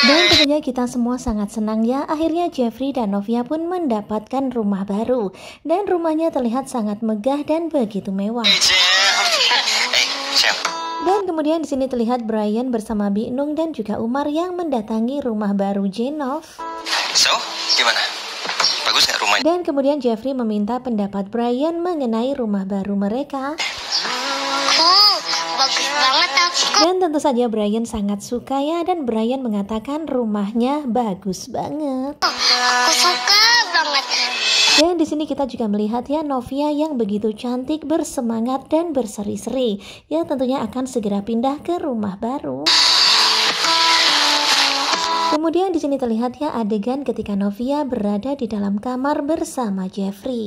Dan tentunya kita semua sangat senang ya, akhirnya Jeffrey dan Novia pun mendapatkan rumah baru. Dan rumahnya terlihat sangat megah dan begitu mewah. Dan kemudian di sini terlihat Brian bersama Binung dan juga Umar yang mendatangi rumah baru Jenov. So, gimana? Bagus nggak rumahnya? Dan kemudian Jeffrey meminta pendapat Brian mengenai rumah baru mereka. Bagus banget aku. Dan tentu saja Brian sangat suka ya, dan Brian mengatakan rumahnya bagus banget. Aku suka banget. Dan di sini kita juga melihat ya Novia yang begitu cantik, bersemangat dan berseri-seri. Ya tentunya akan segera pindah ke rumah baru. Kemudian di sini terlihat ya adegan ketika Novia berada di dalam kamar bersama Jeffrey.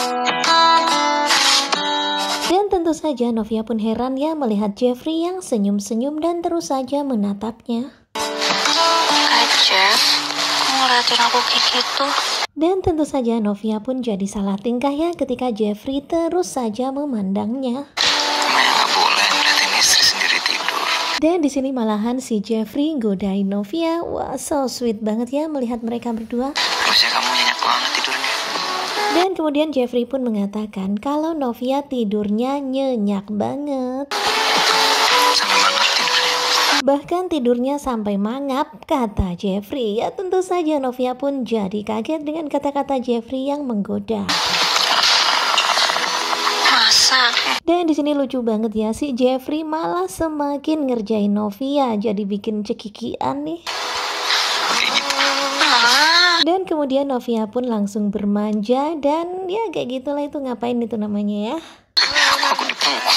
Dan tentu saja Novia pun heran ya melihat Jeffrey yang senyum-senyum dan terus saja menatapnya. Jeff, kok ngeliatin aku kayak gitu? Dan tentu saja Novia pun jadi salah tingkah ya ketika Jeffrey terus saja memandangnya. Namanya nggak boleh ngeliatin istri sendiri tidur. Dan di sini malahan si Jeffrey godain Novia. Wah, so sweet banget ya melihat mereka berdua. Harusnya kamu nyenyak banget tidurnya. Dan kemudian Jeffrey pun mengatakan kalau Novia tidurnya nyenyak banget. Sampai mangap tidurnya. Bahkan tidurnya sampai mangap, kata Jeffrey. Ya tentu saja Novia pun jadi kaget dengan kata-kata Jeffrey yang menggoda. Masa? Dan di sini lucu banget ya, si Jeffrey malah semakin ngerjain Novia, jadi bikin cekikian nih. Kayak gitu. Dan kemudian Novia pun langsung bermanja dan ya kayak gitulah, itu ngapain itu namanya ya. Aku dipukul.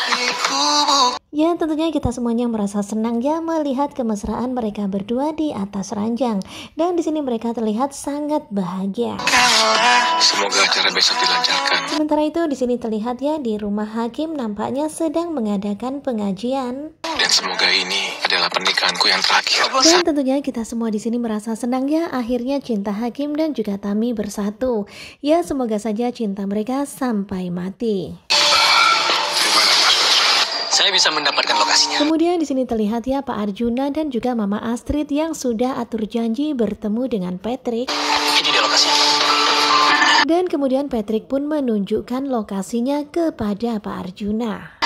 Ya tentunya kita semuanya merasa senang ya melihat kemesraan mereka berdua di atas ranjang. Dan di sini mereka terlihat sangat bahagia. Semoga acara besok dilancarkan. Sementara itu di sini terlihat ya di rumah hakim nampaknya sedang mengadakan pengajian. Dan semoga ini adalah pernikahanku yang terakhir. Dan tentunya kita semua di sini merasa senang ya akhirnya cinta Hakim dan juga Tami bersatu. Ya semoga saja cinta mereka sampai mati. Saya bisa mendapatkan lokasinya. Kemudian di sini terlihat ya Pak Arjuna dan juga Mama Astrid yang sudah atur janji bertemu dengan Patrick. Ini dia lokasinya. Dan kemudian Patrick pun menunjukkan lokasinya kepada Pak Arjuna.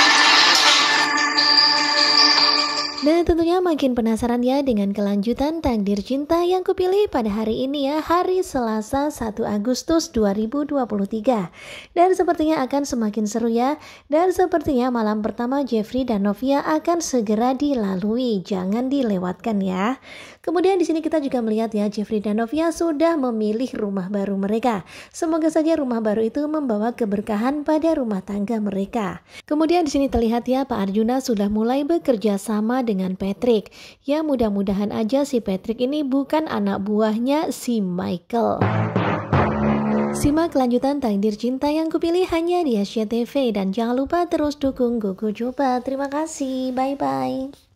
Dan tentunya makin penasaran ya dengan kelanjutan takdir cinta yang kupilih pada hari ini ya, hari Selasa 1 Agustus 2023. Dan sepertinya akan semakin seru ya. Dan sepertinya malam pertama Jeffrey dan Novia akan segera dilalui, jangan dilewatkan ya. Kemudian di sini kita juga melihat ya Jeffrey dan Novia sudah memilih rumah baru mereka. Semoga saja rumah baru itu membawa keberkahan pada rumah tangga mereka. Kemudian di sini terlihat ya Pak Arjuna sudah mulai bekerja sama dengan Patrick. Ya mudah-mudahan aja si Patrick ini bukan anak buahnya si Michael. Simak kelanjutan takdir cinta yang kupilih hanya di SCTV dan jangan lupa terus dukung Gogo Coba. Terima kasih, bye-bye.